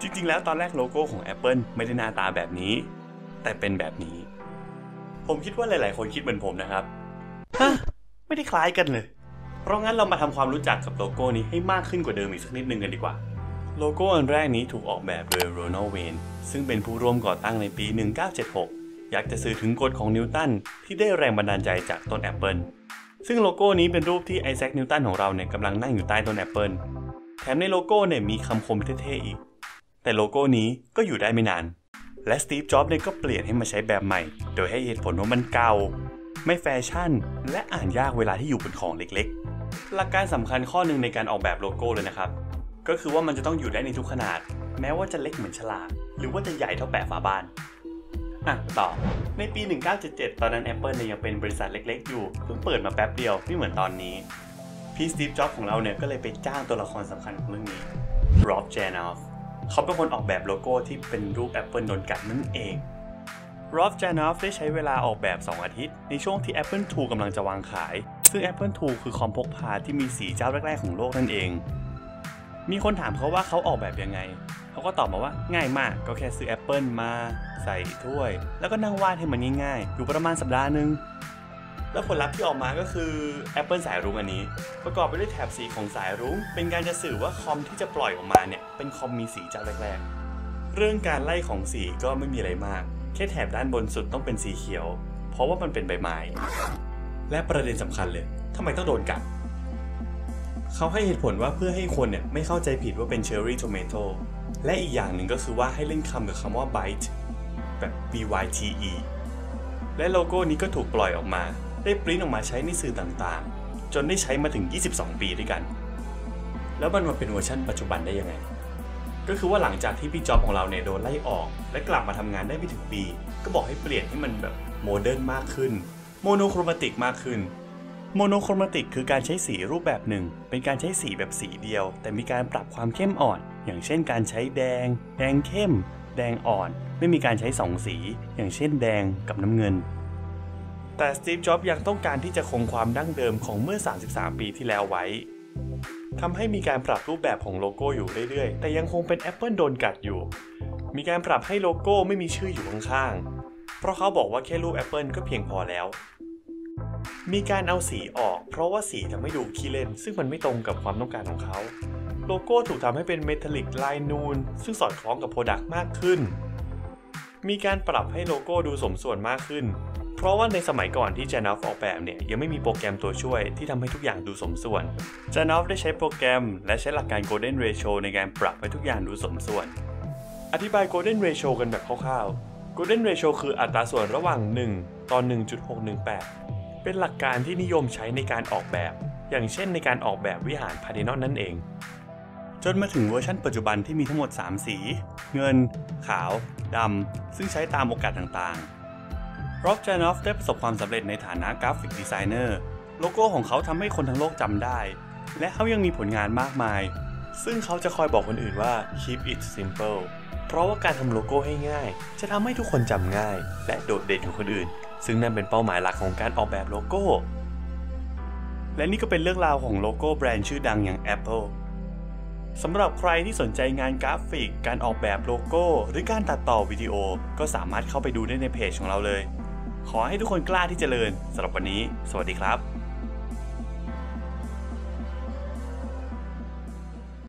จริงๆแล้วตอนแรกโลโก้ของ Apple ไม่ได้หน้าตาแบบนี้แต่เป็นแบบนี้ผมคิดว่าหลายๆคนคิดเหมือนผมนะครับไม่ได้คล้ายกันเลยเพราะงั้นเรามาทำความรู้จักกับโลโก้นี้ให้มากขึ้นกว่าเดิมอีกสักนิดนึงกันดีกว่าโลโก้อันแรกนี้ถูกออกแบบโดยโรนัลด์ เวนซึ่งเป็นผู้ร่วมก่อตั้งในปี 1976อยากจะสื่อถึงกฎของนิวตันที่ได้แรงบันดาลใจจากต้นแอปเปิลซึ่งโลโก้นี้เป็นรูปที่ไอแซค นิวตันของเราเนี่ยกำลังนั่งอยู่ใต้ต้นแอปเปิลแถมในโลโก้เนี่ยมีคำคมเท่ๆอีกแต่โลโก้นี้ก็อยู่ได้ไม่นานและสตีฟ จ็อบส์เนี่ยก็เปลี่ยนให้มาใช้แบบใหม่โดยให้เหตุผลว่ามันเก่าไม่แฟชั่นและอ่านยากเวลาที่อยู่บนของเล็กๆหลักการสำคัญข้อหนึ่งในการออกแบบโลโก้เลยนะครับก็คือว่ามันจะต้องอยู่ได้ในทุกขนาดแม้ว่าจะเล็กเหมือนฉลากหรือว่าจะใหญ่เท่าแปะฝาบ้านต่อในปี 1977 ตอนนั้น Apple เนี่ยยังเป็นบริษัทเล็กๆอยู่เพิ่งเปิดมาแป๊บเดียวไม่เหมือนตอนนี้พี่สตีฟ จ็อบส์ของเราเนี่ยก็เลยไปจ้างตัวละครสำคัญของเรื่องนี้ร็อบ เจนอฟเขาเป็นคนออกแบบโลโก้ที่เป็นรูป Apple โดนกัดนั่นเองร็อบ เจนอฟได้ใช้เวลาออกแบบ 2 อาทิตย์ในช่วงที่ Apple II กำลังจะวางขายซึ่ง Apple II คือคอมพกพาที่มีสีเจ้าแรกๆของโลกนั่นเองมีคนถามเขาว่าเขาออกแบบยังไงเขาก็ตอบมาว่าง่ายมากก็แค่ซื้อแอปเปิลมาใส่ถ้วยแล้วก็นั่งวาดให้มันง่ายๆอยู่ประมาณสัปดาห์นึงแล้วผลลัพธ์ที่ออกมาก็คือแอปเปิลสายรุ้งอันนี้ประกอบไปด้วยแถบสีของสายรุ้งเป็นการจะสื่อว่าคอมที่จะปล่อยออกมาเนี่ยเป็นคอมมีสีเจ้าแรกๆเรื่องการไล่ของสีก็ไม่มีอะไรมากแค่แถบด้านบนสุดต้องเป็นสีเขียวเพราะว่ามันเป็นใบไม้และประเด็นสำคัญเลยทำไมต้องโดนกัดเขาให้เหตุผลว่าเพื่อให้คนเนี่ยไม่เข้าใจผิดว่าเป็นเชอร์รี่โทเมโตและอีกอย่างหนึ่งก็คือว่าให้เล่นคำกับคำว่า bite แบบ byte และโลโก้นี้ก็ถูกปล่อยออกมาได้ปริ้นออกมาใช้ในสื่อต่างๆจนได้ใช้มาถึง22 ปีด้วยกันแล้วมันมาเป็นเวอร์ชันปัจจุบันได้ยังไงก็คือว่าหลังจากที่พี่จ็อบของเราเนี่ยโดนไล่ออกและกลับมาทำงานได้ไม่ถึงปีก็บอกให้เปลี่ยนให้มันแบบโมเดิร์นมากขึ้นโมโนโครมาติกมากขึ้นโมโนโครมาติกคือการใช้สีรูปแบบหนึ่งเป็นการใช้สีแบบสีเดียวแต่มีการปรับความเข้มอ่อนอย่างเช่นการใช้แดงเข้มแดงอ่อนไม่มีการใช้2 สีอย่างเช่นแดงกับน้ำเงินแต่สตีฟ จ็อบส์ยังต้องการที่จะคงความดั้งเดิมของเมื่อ33 ปีที่แล้วไว้ทำให้มีการปรับรูปแบบของโลโก้อยู่เรื่อยๆแต่ยังคงเป็น Apple โดนกัดอยู่มีการปรับให้โลโก้ไม่มีชื่ออยู่ข้างๆเพราะเขาบอกว่าแค่รูป Apple ก็เพียงพอแล้วมีการเอาสีออกเพราะว่าสีทำให้ดูขี้เล่นซึ่งมันไม่ตรงกับความต้องการของเขาโลโก้ถูกทำให้เป็นเมทัลลิกลายนูนซึ่งสอดคล้องกับโปรดักต์มากขึ้นมีการปรับให้โลโก้ดูสมส่วนมากขึ้นเพราะว่าในสมัยก่อนที่ เจนอฟออกแบบเนี่ยยังไม่มีโปรแกรมตัวช่วยที่ทำให้ทุกอย่างดูสมส่วน เจนอฟได้ใช้โปรแกรมและใช้หลักการ Golden Ratio ในการปรับให้ทุกอย่างดูสมส่วนอธิบาย Golden Ratio กันแบบคร่าวๆ Golden Ratio คืออัตราส่วนระหว่าง1 ต่อ 1.618 เป็นหลักการที่นิยมใช้ในการออกแบบอย่างเช่นในการออกแบบวิหารพาร์เธนอนนั่นเองจนมาถึงเวอร์ชันปัจจุบันที่มีทั้งหมด3 สีเงินขาวดำซึ่งใช้ตามโอกาสต่างๆร็อบ เจนอฟได้ประสบความสำเร็จในฐานะกราฟิกดีไซเนอร์โลโก้ของเขาทำให้คนทั้งโลกจำได้และเขายังมีผลงานมากมายซึ่งเขาจะคอยบอกคนอื่นว่า keep it simple เพราะว่าการทำโลโก้ให้ง่ายจะทำให้ทุกคนจำง่ายและโดดเด่นกว่าคนอื่นซึ่งนั่นเป็นเป้าหมายหลักของการออกแบบโลโก้และนี่ก็เป็นเรื่องราวของโลโก้แบรนด์ชื่อดังอย่าง Appleสำหรับใครที่สนใจงานกราฟิกการออกแบบโลโก้หรือการตัดต่อวิดีโอก็สามารถเข้าไปดูได้ในเพจของเราเลยขอให้ทุกคนกล้าที่จะเจริญสำหรับวันนี้สวัสดีครับ